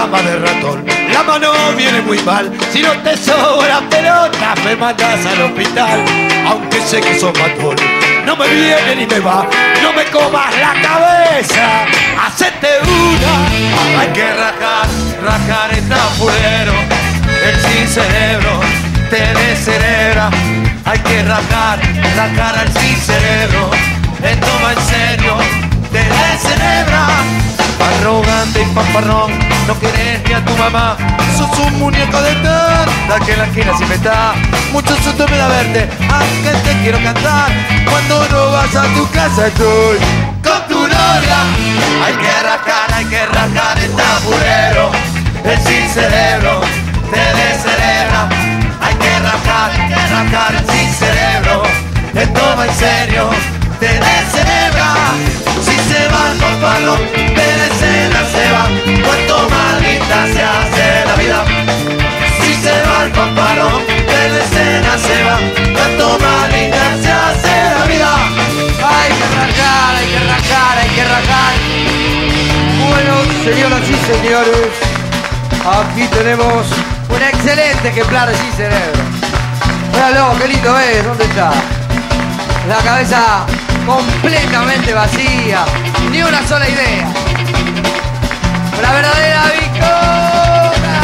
cama de ratón. La mano viene muy mal, si no te sobra pelota me mandas al hospital. Aunque sé que sos matón, no me viene ni me va, no me comas la cabeza, hacete una. Hay que rajar el tapulero, el sin cerebro te descerebra. Hay que rajar al sin cerebro, el toma en serio te descerebra. Arrogante y pamparrón, no querés ni a tu mamá, sos un muñeco de tanta que la esquina siempre está. Mucho susto me da verte, aunque te quiero cantar. Cuando no vas a tu casa estoy con tu novia. Hay que rajar el tapulero, el sin cerebro te descerebra. Hay que rajar el sin cerebro, el toma en serio te descerebra. Si se va el papalo, de escena se va, cuanto más linda se hace la vida. Si se va el papalo, de escena se va, cuanto más linda se hace la vida. Hay que rajar. Bueno, señoras y señores, aquí tenemos un excelente ejemplar de Sin Cerebro. Míralo, qué lindo es, ¿dónde está? La cabeza completamente vacía, ni una sola idea. La verdadera bicona.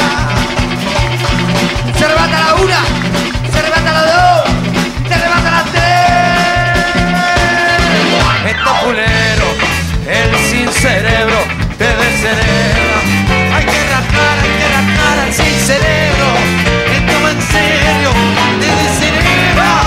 Se rebata la una, se rebata la dos, se rebata la tres. El tapulero, el sin cerebro te descerebra. Hay que rajar al sin cerebro, el toma en serio te descerebra.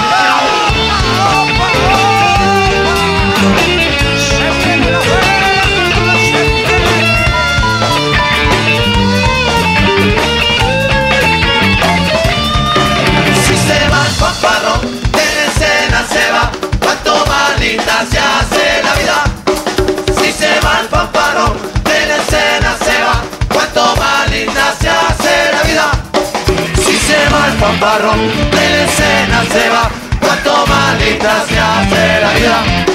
Si se va el fanfarrón, de la escena se va, cuanto más linda se hace la vida. Si se va el fanfarrón, de la escena se va, cuanto más linda se hace la vida. Si se va el fanfarrón, de la escena se va, cuanto más linda se hace la vida.